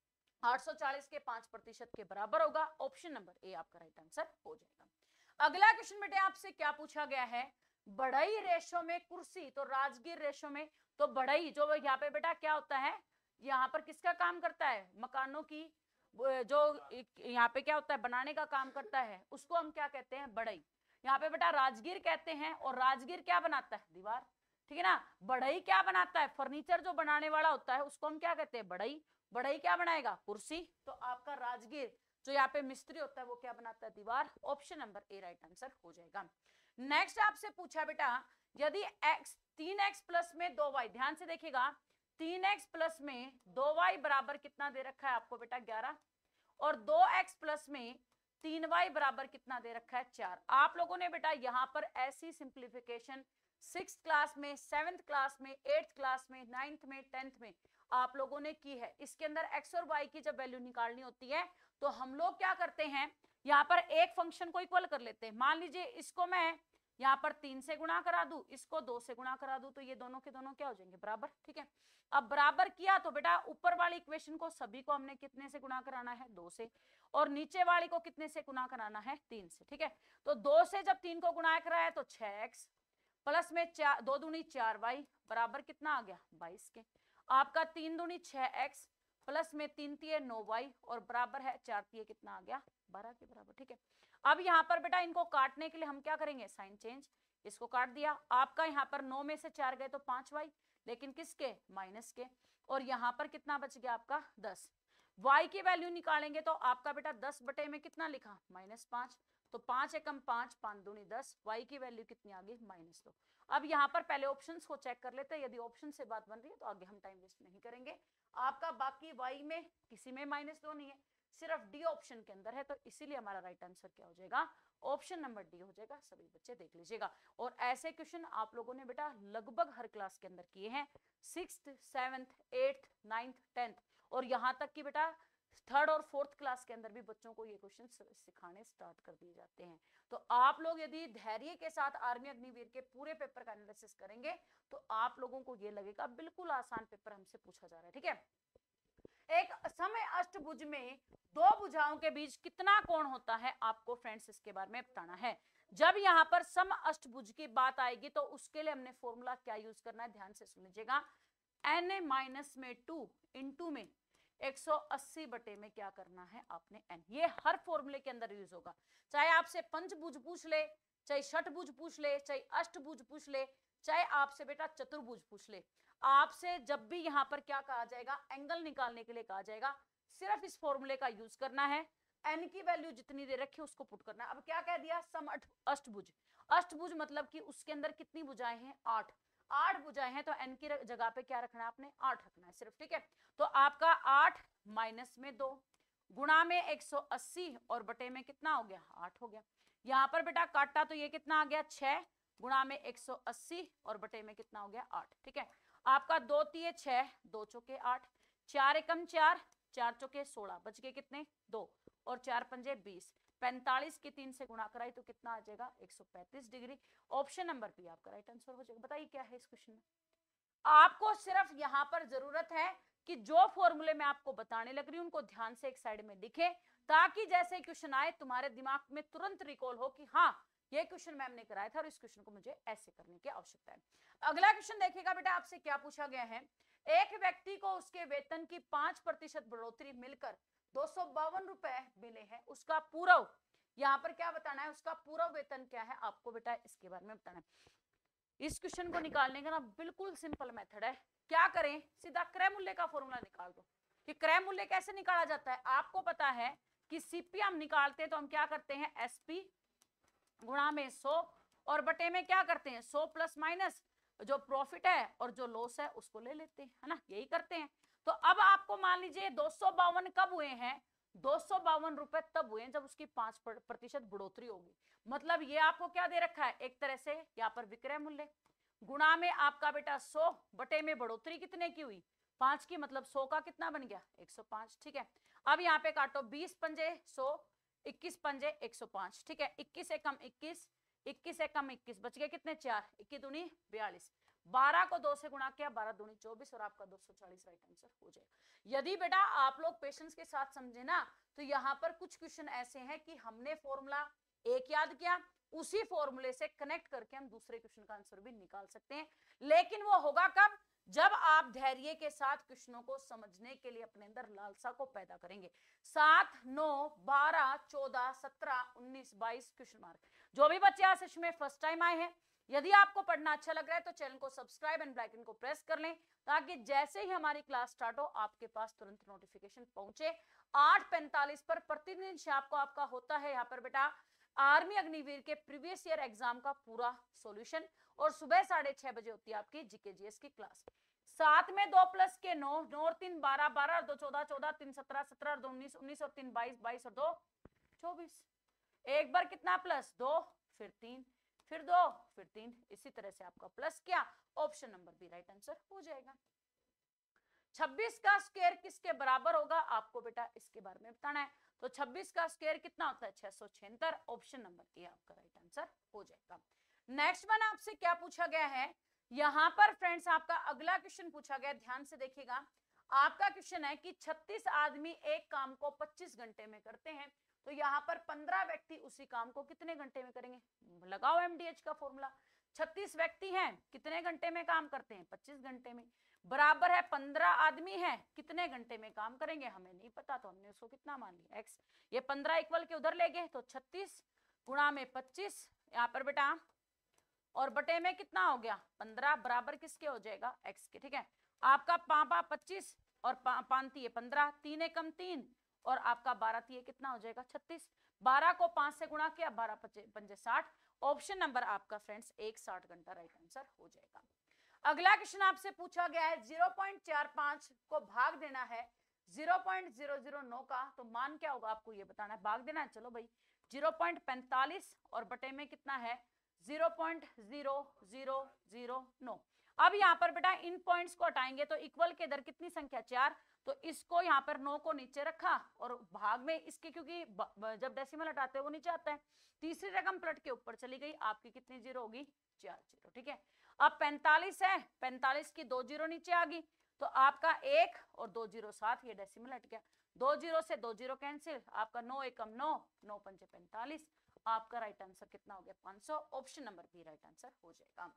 आठ सौ चालीस के पांच प्रतिशत के बराबर होगा, ऑप्शन नंबर ए आपका राइट आंसर हो जाएगा। अगला क्वेश्चन बेटे आपसे क्या पूछा गया है, बढ़ई रेशो में कुर्सी, तो राजगीर रेशो में, तो बढ़ई जो यहाँ पे बेटा क्या होता है, यहाँ पर किसका काम करता है, मकानों की जो यहाँ पे क्या होता है बनाने का काम करता है, उसको हम क्या कहते हैं बढ़ई। यहाँ पे बेटा राजगीर कहते हैं और राजगीर क्या बनाता है दीवार, ठीक है ना। बढ़ई क्या बनाता है, फर्नीचर जो बनाने वाला होता है उसको हम क्या कहते हैं बढ़ई। बढ़ई क्या बनाएगा कुर्सी, तो आपका राजगीर जो यहाँ पे मिस्त्री होता है वो क्या बनाता है दीवार, option number A right answer हो जाएगा। नेक्स्ट आपसे पूछा बेटा यदि x तीन एक्स प्लस में दो वाई, ध्यान से देखिएगा, तीन एक्स प्लस में दो वाई बराबर कितना दे रखा है आपको बेटा ग्यारह, और दो एक्स प्लस में तीन वाई बराबर कितना दे रखा है चार। आप लोगों ने बेटा यहाँ पर ऐसी सिंप्लीफिकेशन सिक्स क्लास में, सेवेंथ क्लास में, एट्थ क्लास में, नाइन्थ में, टेंथ में आप लोगों ने की है। इसके अंदर x और y की जब वैल्यू निकालनी होती है तो हम लोग क्या करते हैं, यहाँ पर एक फंक्शन को इक्वल कर लेते हैं। मान लीजिए इसको मैं यहाँ पर तीन से गुणा करा दूं, इसको दो से गुणा करा दूं, तो ये दोनों के दोनों क्या हो जाएंगे बराबर, ठीक है। अब बराबर किया तो बेटा ऊपर वाली इक्वेशन को सभी को हमने कितने से गुणा कराना है दो से, और नीचे वाली को कितने से गुणा कराना है तीन से, ठीक है। तो दो से जब तीन को गुणा कराया तो छह एक्स प्लस में चार, दो दूनी चार वाई बराबर कितना आ गया बाईस के। आपका तीन दूनी छह एक्स प्लस में तीन तीय नौ वाई और बराबर है चार तीय कितना आ गया बारह के बराबर, ठीक है। अब यहाँ पर बेटा इनको काटने के लिए हम क्या करेंगे साइन चेंज, इसको काट दिया। आपका यहाँ पर नौ में से चार गए तो पांच वाई, लेकिन किसके माइनस के, और यहाँ पर कितना बच गया आपका दस। y की वैल्यू निकालेंगे तो आपका बेटा दस बटे में कितना लिखा माइनस पांच, तो पांच एकम पांच, पांच दूनी दस, y की वैल्यू कितनी आ गई माइनस दो। अब यहाँ पर पहले ऑप्शंस को चेक कर लेते हैं, यदि ऑप्शन से बात बन रही है तो आगे हम टाइम वेस्ट नहीं करेंगे। आपका बाकी y में किसी में माइनस दो नहीं है, सिर्फ डी ऑप्शन के अंदर है, तो इसीलिए हमारा राइट आंसर क्या हो जाएगा ऑप्शन नंबर डी हो जाएगा। सभी बच्चे देख लीजिएगा, और ऐसे क्वेश्चन आप लोगों ने बेटा लगभग हर क्लास के अंदर किए हैं, sixth, seventh, eighth, ninth, tenth, और यहाँ तक कि बेटा थर्ड और फोर्थ क्लास के अंदर भी बच्चों को ये क्वेश्चन सिखाने स्टार्ट कर दिए जाते हैं। तो आप लोग यदि धैर्य के साथ आर्मी अग्निवीर के पूरे पेपर का एनालिसिस करेंगे तो आप लोगों को ये लगेगा बिल्कुल आसान पेपर हमसे पूछा जा रहा है, ठीक है। एक समय अष्टभुज में दो भुजाओं के बीच कितना कोण होता है, आपको फ्रेंड्स इसके बारे में बताना है। जब यहाँ पर सम अष्टभुज की बात आएगी तो उसके लिए हमने फॉर्मूला क्या यूज करना है, ध्यान से सुन लीजिएगा। एन ए माइनस में टू इंटू में एक सौ अस्सी बटे में क्या करना है आपने n, ये हर फॉर्मूले के अंदर यूज होगा। चाहे आपसे पंचभुज पूछ ले, चाहे षटभुज पूछ ले, चाहे अष्टभुज पूछ ले, चाहे आपसे बेटा चतुर्भुज पूछ ले, आपसे जब भी यहाँ पर क्या कहा जाएगा एंगल निकालने के लिए कहा जाएगा, सिर्फ इस फॉर्मूले का यूज करना है। n की वैल्यू जितनी दे रखी है उसको पुट करना है। अब क्या कह दिया सम अष्टभुज, अष्टभुज मतलब कि उसके अंदर कितनी भुजाएं हैं आठ, आठ भुजाएं हैं तो n की जगह पे क्या रखना है आपने आठ रखना है सिर्फ, ठीक है। तो आपका आठ माइनस में दो गुणा में एक सौ अस्सी और बटे में कितना हो गया आठ हो गया। यहाँ पर बेटा काटा तो ये कितना आ गया छह गुणा में एक सौ अस्सी और बटे में कितना हो गया आठ, ठीक है। आपका दो तीय छह, दो चौके आठ, चार एकम चार, चार चौके सोलह, बच गए कितने दो, और चार पंजे बीस, पैंतालीस की तीन से गुणा कराई तो कितना आ जाएगा एक सौ पैंतीस डिग्री। ऑप्शन नंबर बी आपका राइट आंसर हो जाएगा। बताइए क्या है इस क्वेश्चन में। आपको सिर्फ यहाँ पर जरूरत है कि जो फॉर्मूले मैं आपको बताने लग रही हूं उनको ध्यान से एक साइड में लिखे, ताकि जैसे क्वेश्चन आए तुम्हारे दिमाग में तुरंत रिकॉल हो कि हाँ ये क्वेश्चन मैम ने कराया था और इस क्वेश्चन को मुझे ऐसे करने की आवश्यकता है। अगला क्वेश्चन देखिएगा बेटा, आपसे क्या पूछा गया है, एक व्यक्ति को उसके वेतन की पांच प्रतिशत बढ़ोतरी मिलकर दो सौ बावन रुपए मिले हैं, उसका पूर्व, यहाँ पर क्या बताना है, उसका पूर्व वेतन क्या है, आपको बेटा इसके बारे में बताना है। इस क्वेश्चन को निकालने का ना बिल्कुल सिंपल मेथड है, क्या करें, सीधा क्रय मूल्य का फॉर्मूला निकाल दो कि क्रय मूल्य कैसे निकाला जाता है। आपको पता है कि सीपी हम निकालते हैं तो हम क्या करते हैं, एसपी गुणा में सौ और बटे में क्या करते हैं, सौ प्लस माइनस जो प्रॉफिट है और जो लॉस है उसको ले लेते हैं, है ना, यही करते हैं। तो अब आपको मान लीजिए दो सौ बावन कब हुए हैं, दो सौ बावन रुपए तब हुए हैं जब उसकी पांच प्रतिशत बढ़ोतरी होगी। मतलब ये आपको क्या दे रखा है, एक तरह से यहाँ पर विक्रय मूल्य गुणा में आपका बेटा सौ बटे में बढ़ोतरी कितने की हुई, पांच की, मतलब सौ का कितना बन गया, एक सौ पांच। ठीक है, अब यहाँ पे काटो, बीस पंजे सौ, इक्कीस पंजे एक सौ पांच। ठीक है, इक्कीस से कम इक्कीस, इक्कीस से कम इक्कीस, बच गए कितने, चार, इक्कीस दूनी बयालीस, बारह को दो से गुणा किया, बारह दूनी चौबीस और आपका दो सौ चालीस राइट आंसर हो जाएगा। यदि बेटा आप लोग पेशेंस के साथ समझे ना तो यहाँ पर कुछ क्वेश्चन ऐसे हैं कि हमने फॉर्मूला एक याद किया, उसी फॉर्मूले से कनेक्ट करके हम दूसरे क्वेश्चन का आंसर भी निकाल सकते हैं, लेकिन वो होगा कब, जब आप धैर्य के साथ क्वेश्चनों को समझने के लिए अपने अंदर लालसा को पैदा करेंगे। सात, नौ, बारह, चौदह, सत्रह, उन्नीस, बाईस क्वेश्चन मार्क। जो भी बच्चे आज सेशन में फर्स्ट टाइम आए हैं, यदि आपको पढ़ना अच्छा लग रहा है तो चैनल को सब्सक्राइब एंड बेल आइकन को प्रेस कर लें, ताकि जैसे ही हमारी क्लास स्टार्ट हो आपके पास तुरंत नोटिफिकेशन पहुंचे। आठ पैंतालीस पर प्रतिदिन शाम को आपका होता है यहाँ पर बेटा आर्मी अग्निवीर के प्रीवियस ईयर एग्जाम का पूरा सॉल्यूशन, और सुबह साढ़े छह बजे होती है आपकी जीके जीएस की क्लास। सात में दो प्लस के नौ, नौ और तीन बारह, बारह और दो चौदह, चौदह तीन सत्रह, सत्रह और दो उन्नीस, उन्नीस और तीन बाईस, बाईस और दो चौबीस। एक बार कितना प्लस, दो, फिर तीन, फिर दो, फिर तीन, इसी तरह से आपका प्लस किया, option number B right answer हो जाएगा। छब्बीस का स्क्वायर किसके बराबर होगा, आपको बेटा इसके बारे में बताना है। तो छब्बीस का स्क्वायर कितना होता है, छह सौ छिहत्तर, ऑप्शन नंबर ए आपका राइट आंसर हो जाएगा। नेक्स्ट वन आपसे क्या पूछा गया है, यहां पर फ्रेंड्स आपका अगला क्वेश्चन पूछा गया, ध्यान से देखिएगा। आपका क्वेश्चन है कि छत्तीस आदमी एक काम को पच्चीस घंटे में करते हैं, तो यहाँ पर पंद्रह व्यक्ति उसी काम को कितने घंटे में करेंगे, लगाओ एमडीएच का फॉर्मूला। छत्तीस व्यक्ति हैं, कितने घंटे में काम करते हैं, पच्चीस घंटे में, बराबर है पंद्रह आदमी हैं, कितने घंटे में काम करेंगे, हमें नहीं पता, तो हमने उसको कितना मान लिया, एक्स। ये पंद्रह इक्वल के उधर ले गए, तो छत्तीस गुणा में पच्चीस यहाँ पर बेटा, और बटे में कितना हो गया, पंद्रह, बराबर किसके हो जाएगा, एक्स के। ठीक है, आपका पापा पच्चीस और पा, पांती है पंद्रह, तीन एकम तीन और आपका बारह तीन कितना हो जाएगा, छत्तीस। बारह को पांच से गुणा किया, बारह पंजे साठ, ऑप्शन नंबर आपका फ्रेंड्स एक साठ घंटा राइट आंसर हो जाएगा। अगला क्वेश्चन आपसे पूछा गया है, जीरो पॉइंट चार पांच को भाग देना है जीरो पॉइंट जीरो जीरो नौ का, तो मान क्या होगा आपको ये बताना है, भाग देना है। चलो भाई, जीरो पॉइंट पैंतालीस और बटे में कितना है, zero point zero zero zero नौ। अब यहाँ पर बेटा इन पॉइंट्स को हटाएंगे तो इक्वल के इधर कितनी संख्या, चार, तो इसको यहाँ पर नौ को नीचे रखा और भाग में इसके, क्योंकि जब डेसिमल हटाते हैं वो नीचे आता है, तीसरी रकम पलट के ऊपर चली गई, आपकी कितनी जीरो होगी, चार जीरो। ठीक है, अब पैंतालीस है, पैंतालीस की दो जीरो नीचे आ गई, तो आपका एक और दो जीरो सात, ये डेसिमल हट गया, दो जीरो से दो जीरो कैंसिल, आपका नौ एकम नौ, नौ पंचे पैंतालीस, आपका राइट आंसर कितना हो गया, पांच सौ, option number B right answer हो जाएगा।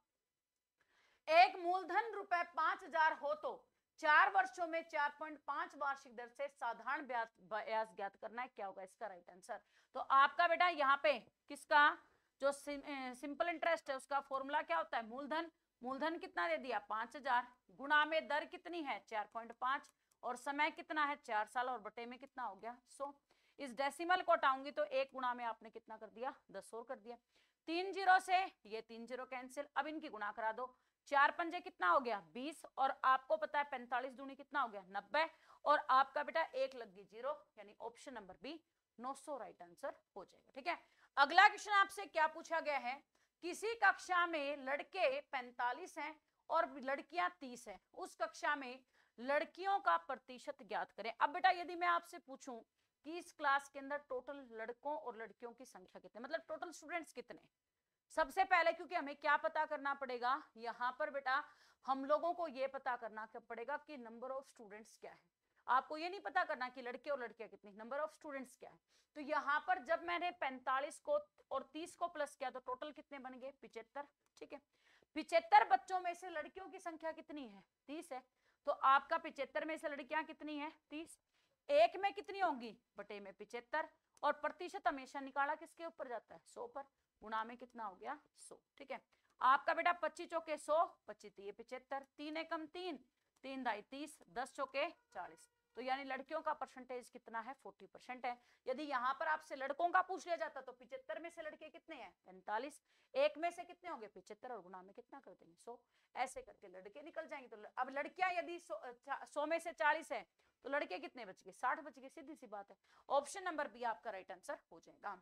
एक मूलधन रुपए पांच हजार हो तो चार वर्षों में चार पॉइंट पांच वार्षिक दर से साधारण ब्याज ज्ञात करना है, क्या होगा इसका राइट आंसर। तो आपका बेटा यहाँ पे किसका जो सिंपल इंटरेस्ट है उसका फॉर्मूला क्या होता है, मूलधन, मूलधन कितना दे दिया, पांच हजार, गुणा में दर कितनी है, चार पॉइंट पांच, और समय कितना है, चार साल, और बटे में कितना हो गया, सौ। इस डेसिमल को हटाऊंगी तो एक गुणा में आपने कितना कर दिया, दस और कर दिया, तीन जीरो से ये तीन जीरो कैंसिल, अब इनकी गुणा करा दो, चार पंजे कितना हो गया, बीस, और आपको पता है पैंतालीस दूनी कितना हो गया, नब्बे, और आपका बेटा एक लग गई जीरो, यानी ऑप्शन नंबर बी नौ सौ राइट आंसर हो जाएगा। ठीक है, अगला क्वेश्चन आपसे क्या पूछा गया है, किसी कक्षा में लड़के पैंतालीस हैं और लड़कियां तीस हैं, उस कक्षा में लड़कियों का प्रतिशत ज्ञात करें। अब बेटा यदि मैं आपसे पूछूं कि इस क्लास के अंदर टोटल लड़कों और लड़कियों की संख्या कितने, मतलब टोटल स्टूडेंट्स कितने, सबसे पहले क्योंकि हमें क्या पता करना पड़ेगा, यहां पर बेटा हम लोगों को यह पता करना पड़ेगा कि नंबर ऑफ स्टूडेंट्स क्या है। आपको ये नहीं पता करना कि लड़के और लड़कियां कितनी, नंबर ऑफ स्टूडेंट्स क्या है। तो यहाँ पर जब मैंने पैंतालीस को और तीस को प्लस किया तो टोटल कितने बन गए, पिछहत्तर। ठीक है, पिछहत्तर बच्चों में से लड़कियों की संख्या कितनी है, तीस है। तो आपका पिछहत्तर में से लड़कियां कितनी है, तीस। एक में कितनी होंगी, बटे में पिछहत्तर। और प्रतिशत हमेशा निकाला किसके ऊपर जाता है, सौ पर। गुणा में कितना हो गया, सौ। ठीक है, आपका बेटा पच्चीस चौके सौ, पच्चीस ये पिछहत्तर, तीन एकम तीन, तीन दाई तीस, दस चौके चालीस। तो यानी लड़कियों का परसेंटेज कितना है, चालीस परसेंट है। यदि यहाँ पर आपसे लड़कों का पूछ लिया जाता तो पिछहत्तर में से लड़के कितने हैं, पैंतालीस। एक में से कितने होंगे, पिछहत्तर, और गुणा में कितना कर देंगे, सौ। ऐसे करके लड़के निकल जाएंगे। तो अब लड़कियां यदि सौ में से चालीस है तो लड़के कितने बच गए, साठ बच गए, सीधी सी बात है। ऑप्शन नंबर बी आपका राइट आंसर हो जाएगा।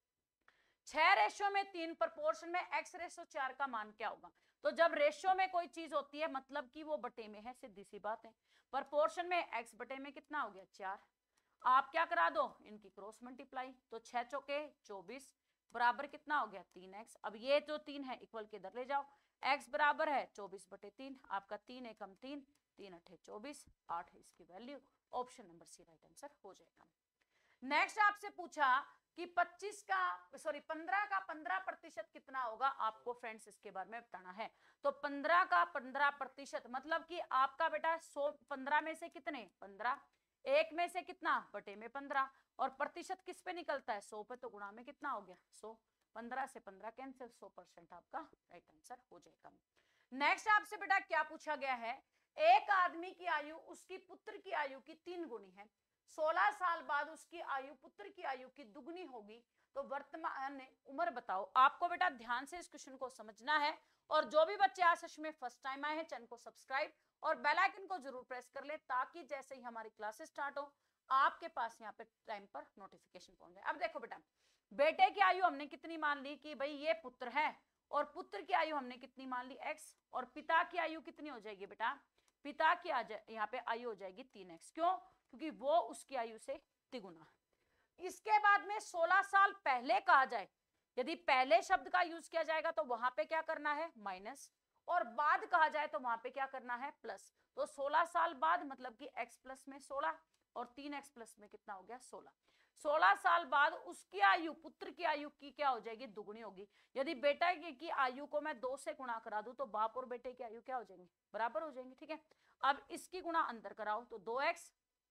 छह रेशो में तीन प्रपोर्शन में एक्स रेशो चार का मान क्या होगा। तो जब रेशो में कोई चीज होती है मतलब कि वो बटे में है, सीधी सी बात है। प्रपोर्शन में एक्स बटे में कितना हो गया, चार। आप क्या करा दो, इनकी क्रॉस मल्टीप्लाई। तो छह चौके चौबीस बराबर कितना हो गया, तीन एक्स। अब ये जो तीन है इक्वल के इधर ले जाओ, एक्स बराबर है चौबीस बटे तीन। आपका तीन एकम तीन, तीन अठे चौबीस, आठ है इसकी वैल्यू। Option number C right answer हो जाएगा। नेक्स्ट आपसे पूछा कि पच्चीस का सॉरी पंद्रह का पंद्रह प्रतिशत कितना होगा, आपको फ्रेंड्स इसके बारे में बताना है। तो पंद्रह का पंद्रह प्रतिशत मतलब कि आपका बेटा सौ पंद्रह में से कितने, पंद्रह। एक में से कितना, बटे में पंद्रह। और प्रतिशत किस पे निकलता है, सौ पे। तो गुणा में कितना हो गया, सौ। पंद्रह से पंद्रह कैंसिल, सौ परसेंट आपका राइट आंसर हो जाएगा। नेक्स्ट आपसे बेटा क्या पूछा गया है, एक आदमी की आयु उसकी पुत्र की आयु की तीन गुनी है। सोलह साल बाद उसकी आयु पुत्र की आयु की दुगनी होगी, तो वर्तमान उम्र बताओ। आपको बेटा ध्यान से इस क्वेश्चन को समझना है। और जो भी बच्चे आज सेशन में फर्स्ट टाइम आए हैं, चैनल को सब्सक्राइब और बेल आइकन को जरूर प्रेस कर ले, ताकि जैसे ही हमारी क्लासेस स्टार्ट हो आपके पास यहाँ पे टाइम पर नोटिफिकेशन पहुंच जाए। अब देखो बेटा, बेटे की आयु हमने कितनी मान ली कि भाई ये पुत्र है, और पुत्र की आयु हमने कितनी मान ली, एक्स। और पिता की आयु कितनी हो जाएगी बेटा, पिता की आ जाए यहाँ पे आयु हो जाएगी तीन एक्स। क्यों, क्योंकि वो उसकी आयु से तिगुना। इसके बाद में सोलह साल पहले कहा जाए, यदि पहले शब्द का यूज किया जाएगा तो वहां पे क्या करना है, माइनस। और बाद कहा जाए तो वहां पे क्या करना है, प्लस। तो सोलह साल बाद मतलब कि x प्लस में सोलह, और तीन एक्स प्लस में कितना हो गया, सोलह। सोलह साल बाद उसकी आयु, पुत्र की आयु की क्या हो जाएगी, दुगनी होगी। यदि बेटा की आयु को मैं दो से गुणा करा दूं तो बाप और बेटे की आयु क्या हो जाएंगी, बराबर हो जाएंगी। ठीक है, अब इसकी गुणा अंदर कराओ तो दो एक्स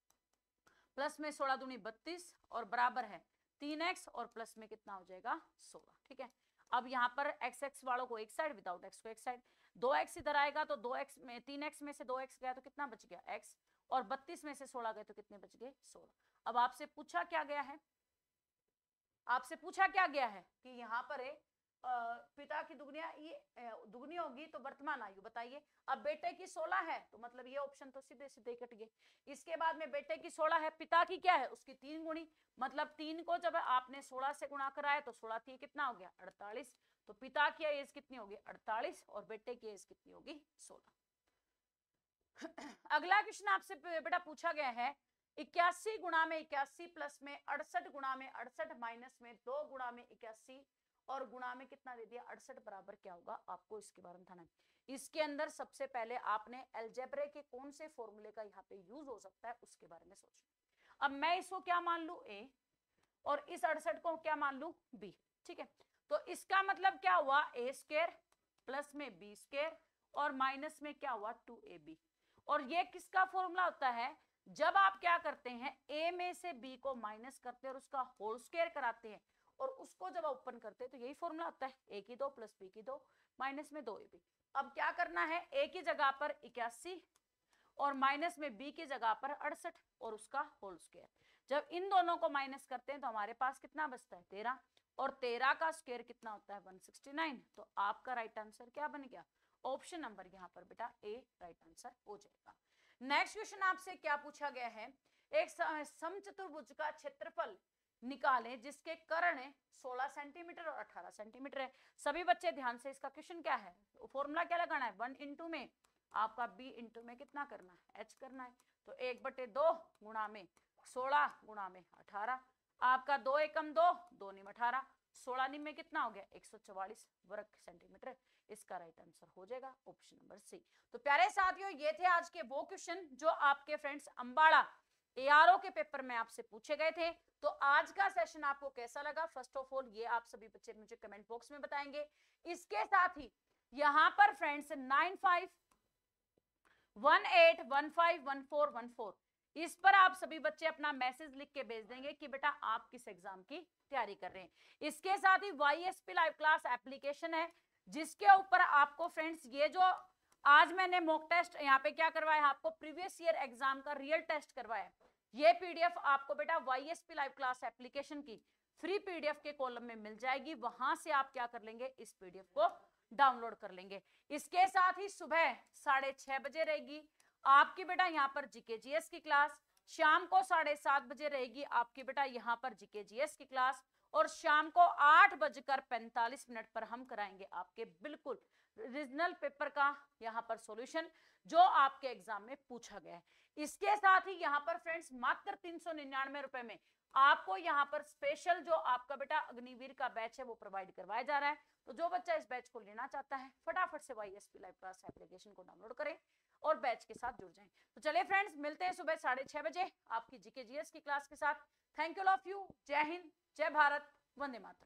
प्लस में सोलह दूनी बत्तीस, और बराबर है तीन एक्स, और प्लस में कितना हो जाएगा, सोलह। ठीक है, अब यहाँ पर एक्स एक्स वालों को एक साइड, विदाउट एक्स को एक साइड। दो एक्स इधर आएगा तो दो एक्स में, तीन एक्स में से दो एक्स गया तो कितना बच गया, एक्स। और बत्तीस में से सोलह गए तो कितने बच गए, सोलह। अब आपसे पूछा क्या गया है, आपसे पूछा क्या गया है कि यहाँ पर है पिता की दुगनिया ये दुगनी होगी तो वर्तमान आयु बताइए। अब बेटे की सोलह है तो मतलब ये ऑप्शन तो सीधे सीधे कट गए। इसके बाद में बेटे की सोलह है, पिता की क्या है, उसकी तीन गुणी। मतलब तीन को जब आपने सोलह से गुणा कराया तो सोलह थी कितना हो गया, अड़तालीस। तो पिता की एज कितनी होगी, अड़तालीस, और बेटे की एज कितनी होगी, सोलह। अगला क्वेश्चन आपसे बेटा पूछा गया है, इक्यासी गुणा में इक्यासी प्लस में अड़सठ गुणा में अड़सठ माइनस में दो गुणा में इक्यासी और गुणा में कितना दे दिया, अड़सठ बराबर क्या होगा, आपको इसके बारे में बताना है। इसके अंदर सबसे पहले आपने अलजेब्रे के कौन से फॉर्मूले का यहाँ पे यूज हो सकता है उसके बारे में सोचना। अब मैं इसको क्या मान लू, ए, और इस अड़सठ को क्या मान लू, बी। ठीक है, तो इसका मतलब क्या हुआ, ए स्क्वायर प्लस में बी स्क्वायर और माइनस में क्या हुआ, टू ए बी। और ये किसका फॉर्मूला होता है, जब आप क्या करते हैं, ए में से बी को माइनस करते हैं और उसका होल स्क्वायर कराते हैं और उसको जब ओपन करते हैं तो यही फॉर्मूला होता है, ए की दो प्लस बी की दो माइनस में दो ए बी। अब क्या करना है, ए की जगह पर इक्यासी और माइनस में बी की जगह पर अड़सठ और उसका होल स्क्वायर। जब इन दोनों को माइनस करते हैं तो हमारे पास कितना बचता है, तेरह, और तेरह का स्क्वायर कितना होता है, वन सिक्सटी नाइन। तो आपका राइट आंसर क्या बन गया, ऑप्शन नंबर यहाँ पर बेटा ए राइट आंसर हो जाएगा। नेक्स्ट क्वेश्चन आपसे क्या पूछा गया है, एक समचतुर्भुज का क्षेत्रफल निकालें जिसके कर्ण सोलह सेंटीमीटर और अठारह सेंटीमीटर है। सभी बच्चे ध्यान से, इसका क्वेश्चन क्या है, फॉर्मूला क्या लगाना है, वन इंटू में आपका बी इंटू में कितना करना है, एच करना है। तो एक बटे दो गुणा में सोलह गुणा में अठारह, आपका दो एकम दो, दो निम अठारह, सोलह निम में कितना हो गया, एक सौ चौवालीस वर्ग सेंटीमीटर। इसका राइट आंसर हो जाएगा ऑप्शन नंबर सी। तो प्यारे साथियों, ये थे आज के वो क्वेश्चन जो आपके फ्रेंड्स अंबाड़ा एआरओ के पेपर में आपसे पूछे गए थे। तो आज का सेशन आपको कैसा लगा, फर्स्ट ऑफ ऑल ये आप सभी बच्चे मुझे कमेंट बॉक्स में बताएंगे। इसके साथ ही यहां पर friends nine five one eight one five one four one four इस पर आप सभी बच्चे अपना मैसेज लिख के भेज देंगे कि बेटा आप किस एग्जाम की तैयारी कर रहे हैं। इसके साथ ही वाईएसपी लाइव क्लास एप्लीकेशन है, जिसके ऊपर आपको फ्रेंड्स ये जो आज मैंने मॉक टेस्ट यहाँ पे क्या करवाया है, आपको प्रीवियस ईयर एग्जाम का रियल टेस्ट करवाया, ये पीडीएफ आपको बेटा वाईएसपी लाइव क्लास एप्लीकेशन की फ्री पीडीएफ के कॉलम में मिल जाएगी। वहां से आप क्या कर लेंगे, इस पीडीएफ को डाउनलोड कर लेंगे। इसके साथ ही सुबह साढ़े छह बजे रहेगी आपकी बेटा यहाँ पर जीके जीएस की क्लास, शाम को साढ़े सात बजे रहेगी आपकी बेटा यहाँ पर जीके जीएस की क्लास, और शाम को आठ बजकर पैंतालीस मिनट पर हम कराएंगे आपके बिल्कुल रीजनल पेपर का यहाँ पर सॉल्यूशन जो आपके एग्जाम में पूछा गया है। इसके साथ ही यहाँ पर फ्रेंड्स मात्र तीन सौ निन्यानवे रुपए में आपको यहाँ पर स्पेशल जो आपका बेटा अग्निवीर का बैच है वो प्रोवाइड करवाया जा रहा है। तो जो बच्चा इस बैच को लेना चाहता है फटाफट से वाईएसपी लाइव क्लास एप्लीकेशन को डाउनलोड करें और बैच के साथ जुड़ जाएं। तो चलिए फ्रेंड्स, मिलते हैं सुबह साढ़े छह बजे आपकी जीके जीएस की क्लास के साथ। Thank you all of you. जय हिंद, जय भारत, वंदे मातरम।